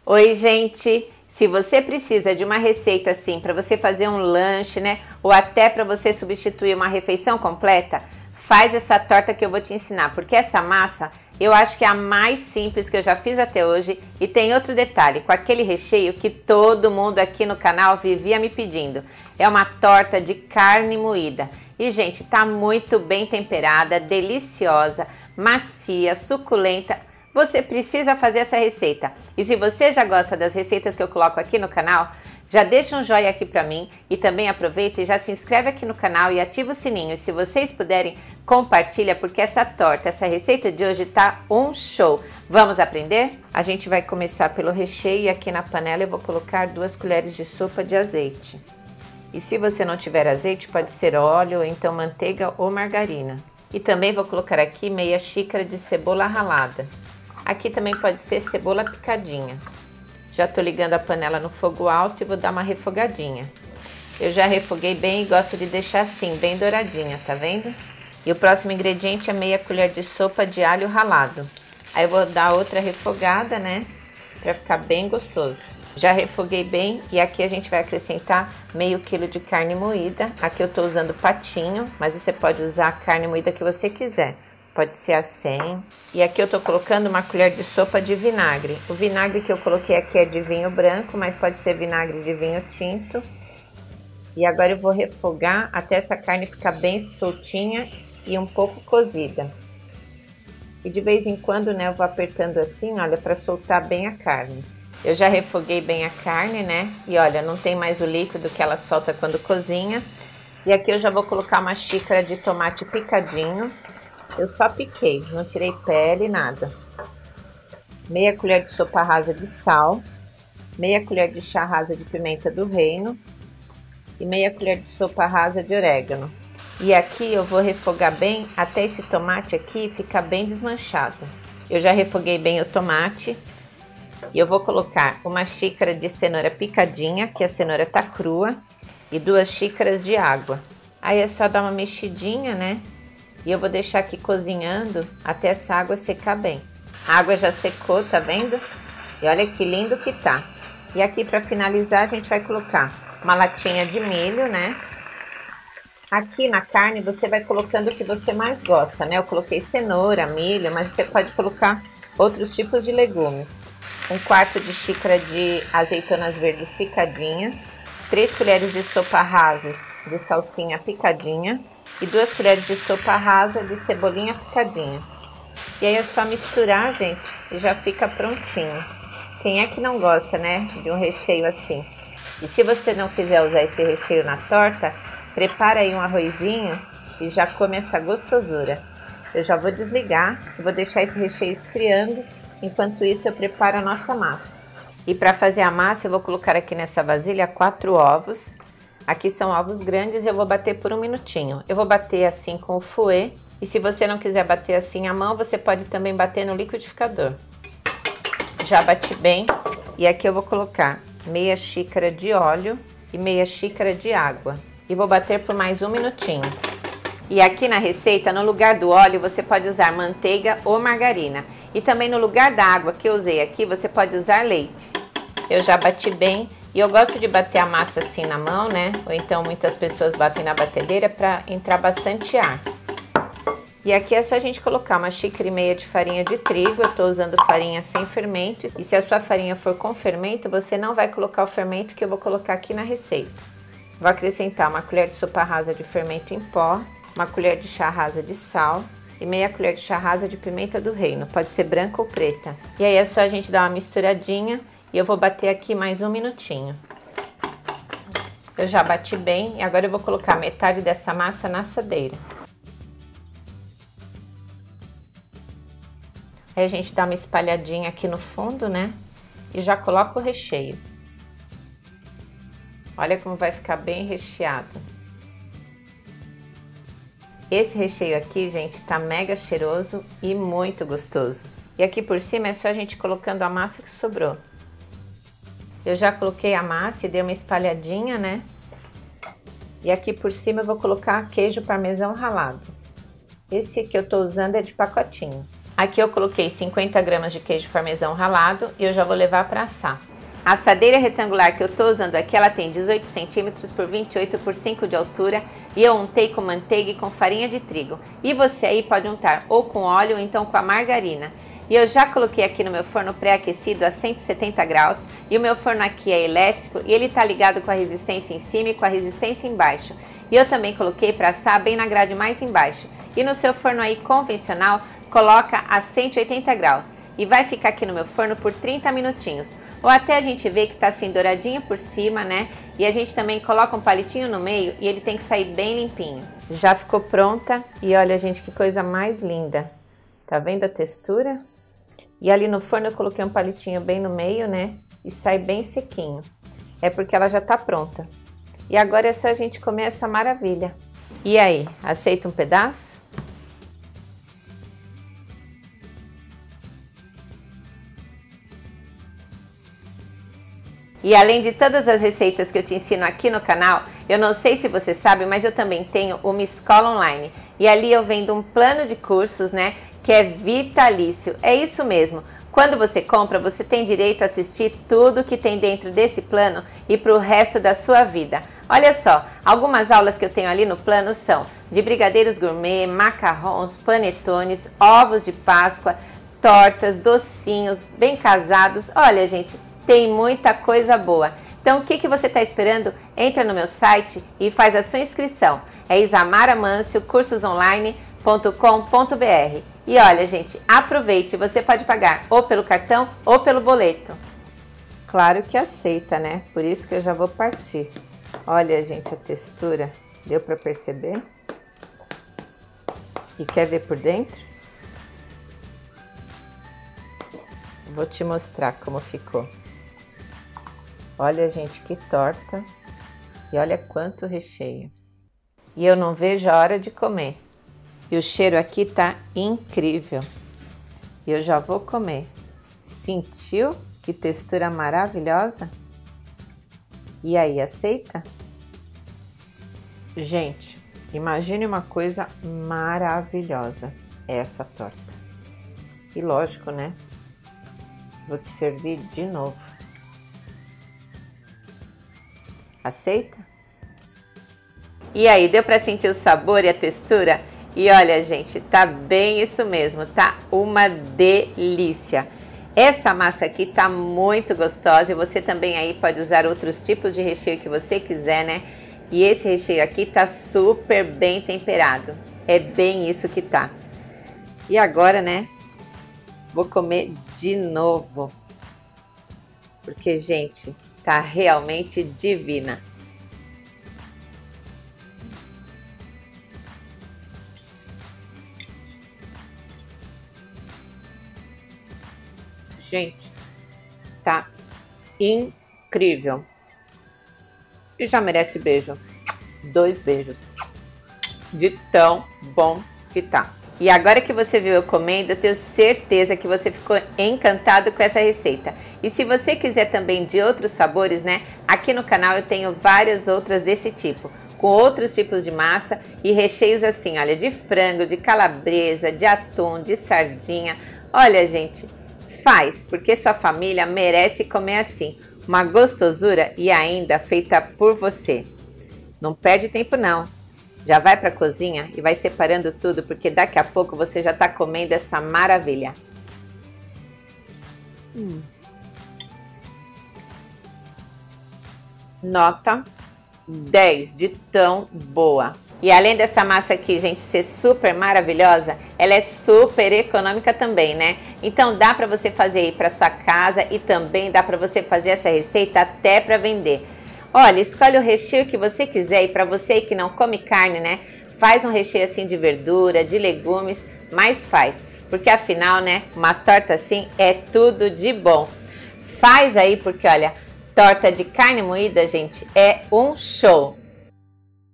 Oi, gente! Se você precisa de uma receita assim para você fazer um lanche, né? Ou até para você substituir uma refeição completa, faz essa torta que eu vou te ensinar, porque essa massa eu acho que é a mais simples que eu já fiz até hoje. E tem outro detalhe, com aquele recheio que todo mundo aqui no canal vivia me pedindo. É uma torta de carne moída. E, gente, tá muito bem temperada, deliciosa, macia, suculenta. Você precisa fazer essa receita. E se você já gosta das receitas que eu coloco aqui no canal, já deixa um joinha aqui pra mim e também aproveita e já se inscreve aqui no canal e ativa o sininho. E se vocês puderem, compartilha, porque essa torta, essa receita de hoje tá um show. Vamos aprender? A gente vai começar pelo recheio e aqui na panela eu vou colocar 2 colheres de sopa de azeite. E se você não tiver azeite, pode ser óleo, ou então manteiga ou margarina. E também vou colocar aqui meia xícara de cebola ralada. Aqui também pode ser cebola picadinha. Já tô ligando a panela no fogo alto e vou dar uma refogadinha. Eu já refoguei bem e gosto de deixar assim, bem douradinha, tá vendo? E o próximo ingrediente é meia colher de sopa de alho ralado. Aí eu vou dar outra refogada, né? Pra ficar bem gostoso. Já refoguei bem e aqui a gente vai acrescentar meio quilo de carne moída. Aqui eu tô usando patinho, mas você pode usar a carne moída que você quiser. Pode ser a 100. E aqui eu tô colocando uma colher de sopa de vinagre. O vinagre que eu coloquei aqui é de vinho branco, mas pode ser vinagre de vinho tinto. E agora eu vou refogar até essa carne ficar bem soltinha e um pouco cozida. E de vez em quando, né, eu vou apertando assim, olha, para soltar bem a carne. Eu já refoguei bem a carne, né? E olha, não tem mais o líquido que ela solta quando cozinha. E aqui eu já vou colocar uma xícara de tomate picadinho. Eu só piquei, não tirei pele, nada. Meia colher de sopa rasa de sal. Meia colher de chá rasa de pimenta do reino. E meia colher de sopa rasa de orégano. E aqui eu vou refogar bem até esse tomate aqui ficar bem desmanchado. Eu já refoguei bem o tomate. E eu vou colocar uma xícara de cenoura picadinha, que a cenoura tá crua, e 2 xícaras de água. Aí é só dar uma mexidinha, né? E eu vou deixar aqui cozinhando até essa água secar bem. A água já secou, tá vendo? E olha que lindo que tá. E aqui para finalizar a gente vai colocar uma latinha de milho, né? Aqui na carne você vai colocando o que você mais gosta, né? Eu coloquei cenoura, milho, mas você pode colocar outros tipos de legumes. 1/4 de xícara de azeitonas verdes picadinhas, 3 colheres de sopa rasas de salsinha picadinha e 2 colheres de sopa rasa de cebolinha picadinha. E aí é só misturar, gente, e já fica prontinho. Quem é que não gosta, né, de um recheio assim? E se você não quiser usar esse recheio na torta, prepara aí um arrozinho e já come essa gostosura. Eu já vou desligar e vou deixar esse recheio esfriando. Enquanto isso, eu preparo a nossa massa. E para fazer a massa, eu vou colocar aqui nessa vasilha 4 ovos. Aqui são ovos grandes e eu vou bater por 1 minutinho. Eu vou bater assim com o fouet. E se você não quiser bater assim à mão, você pode também bater no liquidificador. Já bati bem. E aqui eu vou colocar meia xícara de óleo e meia xícara de água. E vou bater por mais 1 minutinho. E aqui na receita, no lugar do óleo, você pode usar manteiga ou margarina. E também no lugar da água que eu usei aqui, você pode usar leite. Eu já bati bem e eu gosto de bater a massa assim na mão, né? Ou então muitas pessoas batem na batedeira para entrar bastante ar. E aqui é só a gente colocar 1,5 xícaras de farinha de trigo. Eu tô usando farinha sem fermento. E se a sua farinha for com fermento, você não vai colocar o fermento que eu vou colocar aqui na receita. Vou acrescentar 1 colher de sopa rasa de fermento em pó, 1 colher de chá rasa de sal e meia colher de chá rasa de pimenta do reino, pode ser branca ou preta. E aí é só a gente dar uma misturadinha e eu vou bater aqui mais 1 minutinho. Eu já bati bem e agora eu vou colocar metade dessa massa na assadeira. Aí a gente dá uma espalhadinha aqui no fundo, né? E já coloca o recheio. Olha como vai ficar bem recheado. Esse recheio aqui, gente, tá mega cheiroso e muito gostoso. E aqui por cima é só a gente colocando a massa que sobrou. Eu já coloquei a massa e dei uma espalhadinha, né? E aqui por cima eu vou colocar queijo parmesão ralado. Esse que eu tô usando é de pacotinho. Aqui eu coloquei 50 gramas de queijo parmesão ralado e eu já vou levar para assar. A assadeira retangular que eu tô usando aqui, ela tem 18 centímetros por 28 por 5 de altura e eu untei com manteiga e com farinha de trigo. E você aí pode untar ou com óleo ou então com a margarina. E eu já coloquei aqui no meu forno pré-aquecido a 170 graus e o meu forno aqui é elétrico e ele tá ligado com a resistência em cima e com a resistência embaixo. E eu também coloquei para assar bem na grade mais embaixo. E no seu forno aí convencional, coloca a 180 graus e vai ficar aqui no meu forno por 30 minutinhos. Ou até a gente ver que tá assim douradinho por cima, né? E a gente também coloca um palitinho no meio e ele tem que sair bem limpinho. Já ficou pronta e olha, gente, que coisa mais linda. Tá vendo a textura? E ali no forno eu coloquei um palitinho bem no meio, né? E sai bem sequinho. É porque ela já tá pronta. E agora é só a gente comer essa maravilha. E aí, aceita um pedaço? E além de todas as receitas que eu te ensino aqui no canal, eu não sei se você sabe, mas eu também tenho uma escola online. E ali eu vendo um plano de cursos, né, que é vitalício. É isso mesmo. Quando você compra, você tem direito a assistir tudo que tem dentro desse plano e para o resto da sua vida. Olha só, algumas aulas que eu tenho ali no plano são de brigadeiros gourmet, macarrons, panetones, ovos de Páscoa, tortas, docinhos, bem casados. Olha, gente, tem muita coisa boa. Então, o que você está esperando? Entra no meu site e faz a sua inscrição. É isamaramancio.cursosonline.com.br. E olha, gente, aproveite, você pode pagar ou pelo cartão ou pelo boleto. Claro que aceita, né? Por isso que eu já vou partir. Olha, gente, a textura. Deu para perceber? E quer ver por dentro? Vou te mostrar como ficou. Olha, gente, que torta. E olha quanto recheio. E eu não vejo a hora de comer. E o cheiro aqui tá incrível. E eu já vou comer. Sentiu? Que textura maravilhosa? E aí, aceita? Gente, imagine uma coisa maravilhosa. Essa torta. E lógico, né? Vou te servir de novo. Aceita? E aí, deu para sentir o sabor e a textura? E olha, gente, tá bem isso mesmo, tá uma delícia. Essa massa aqui tá muito gostosa e você também aí pode usar outros tipos de recheio que você quiser, né? E esse recheio aqui tá super bem temperado. É bem isso que tá. E agora, né? Vou comer de novo. Porque, gente, tá realmente divina. Gente, tá incrível. E já merece beijo. 2 beijos. De tão bom que tá. E agora que você viu eu comendo, eu tenho certeza que você ficou encantado com essa receita. E se você quiser também de outros sabores, né? Aqui no canal eu tenho várias outras desse tipo. Com outros tipos de massa e recheios assim, olha, de frango, de calabresa, de atum, de sardinha. Olha, gente, faz, porque sua família merece comer assim. Uma gostosura e ainda feita por você. Não perde tempo não. Já vai para a cozinha e vai separando tudo, porque daqui a pouco você já está comendo essa maravilha. Nota 10 de tão boa. E além dessa massa aqui, gente, ser super maravilhosa, ela é super econômica também, né? Então dá para você fazer aí para sua casa e também dá para você fazer essa receita até para vender. Olha, escolhe o recheio que você quiser e para você que não come carne, né? Faz um recheio assim de verdura, de legumes, mas faz. Porque afinal, né, uma torta assim é tudo de bom. Faz aí porque, olha, torta de carne moída, gente, é um show.